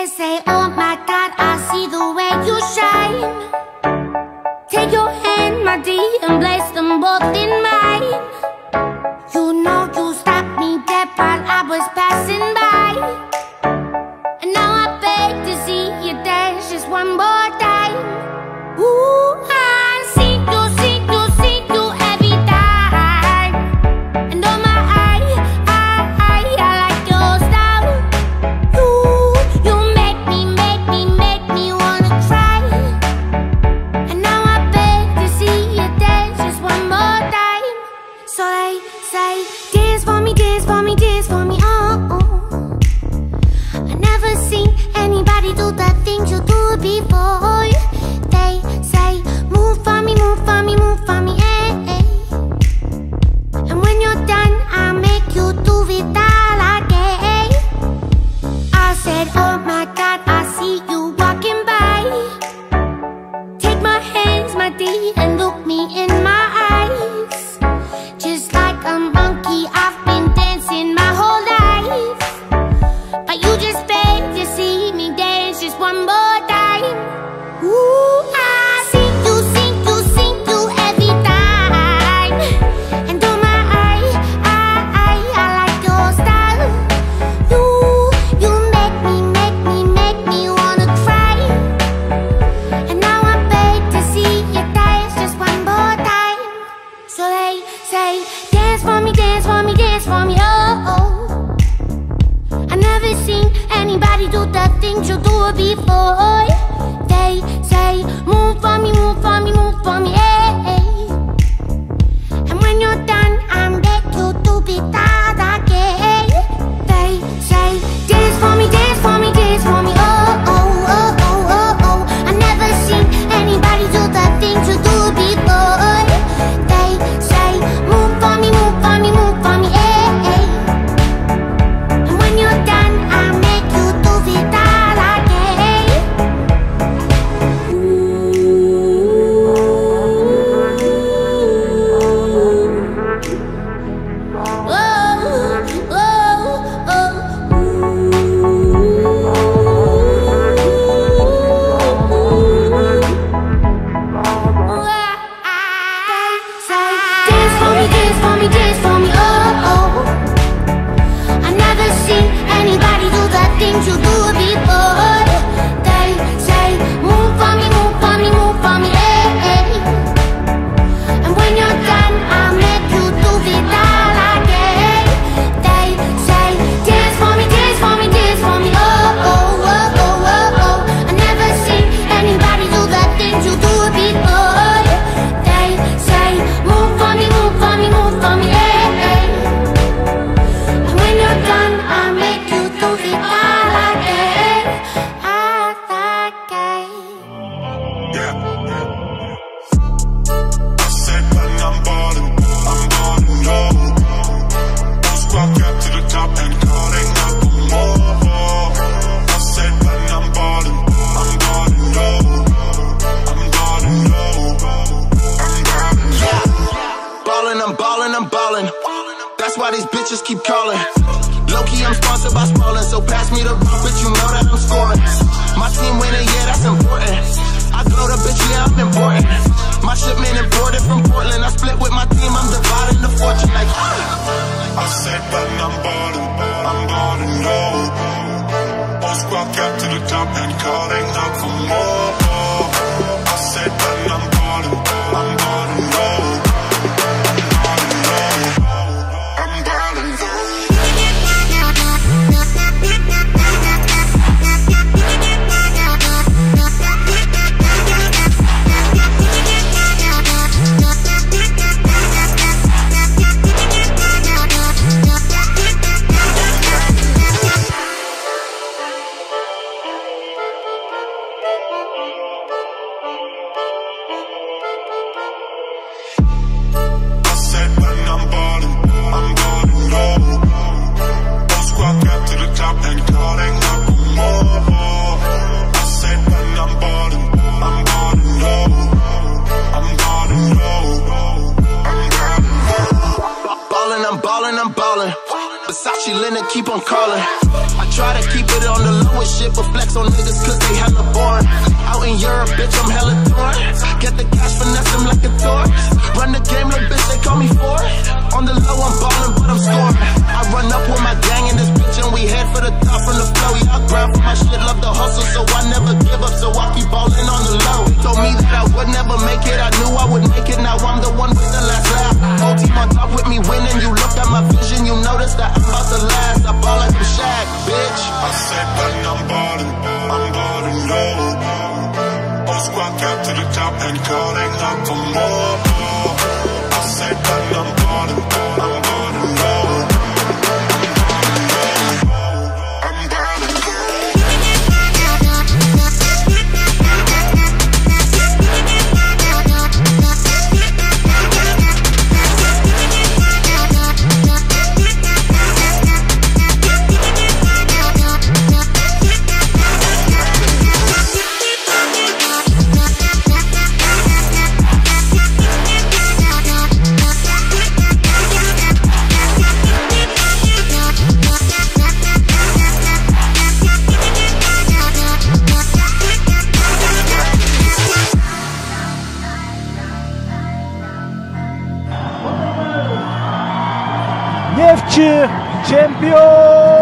They say, oh my God, I see the way you shine. Take your hand, my dear, and place them both in mine. You know you stopped me dead while I was passing by. And now I beg to see you dance just one more time. Ooh, I see you every time. And oh my, I like your style. You make me wanna try. And now I beg to see you dance just one more time. So they say, dance for me, dance for me, dance for me, oh. I never seen anybody do the things you do before. They say, move for me, move for me, move for me, eh. And when you're done, I'll make you do it all again. I said, oh my God, I see you walking by. Take my hands, my dear, and look me in my eyes. Just like a monkey, I've been dancing my whole life. But you just beg to see me dance just one more time. Ooh, I see you every time. And oh my, I like your style. You make me wanna cry. And now I beg to see you dance just one more time. So they say, dance for me, dance for me, dance for me, oh. I never seen anybody do the things you do before. They say, move for me, move for me, move for me, eh. And when you're done, I'll make you do it all again. They say, dance for me, dance for me, dance for me, oh. I never seen anybody do the things you do before. They say, move for me, move for me, move for me, eh. And when you're done, I'll make you do it all again. Dance for me, dance for me, dance for me, oh. I never seen anybody do the things you do before. They say, move for me, move for me, move for me, eh. And when you're done, I'll make you do it all again. They say, dance for me, dance for me, dance for me, oh. I never seen anybody do the things you do before. They say, move for me, move for me, move for me, eh. And when you're done, I'll make you do it all again. I said when I'm ballin', no. Just walk up to the top and calling up for more. I said when I'm ballin', no. I'm ballin'. That's why these bitches keep calling. Low-key, I'm sponsored by Spalding, so pass me the rock, bitch, you know that I'm scoring. My team winning, yeah, that's important. I glow the bitch, yeah, I'm important. My shipment imported from Portland. I split with my team, I'm dividing the fortune like I said when I'm ballin', no. Just walk up to the top and calling out for more. I said when I'm ballin', no. try to keep it on the lowest shit, but flex on niggas cause they hella boring. Out in Europe, bitch, I'm hella torn. Get the cash, finesse them like a tour. Run the game, little bitch, they call me for it. On the low, I'm ballin', but I'm scoring. I run up with my gang in this bitch and we head for the top from the flow. Yeah, I grind for my shit, love the hustle, so I never give up, so I keep ballin' on the low. Told me that I would never make it, I knew I would make it, now I'm the one with the last laugh. Whole team on top with me winning, you looked at my vision, you noticed that I'm about to last. I ball like I'm Shaq, bitch. I said that I'm ballin' low. All squad cap to the top and calling out for more. I said that I'm ballin' low. Neftchi çempiyon!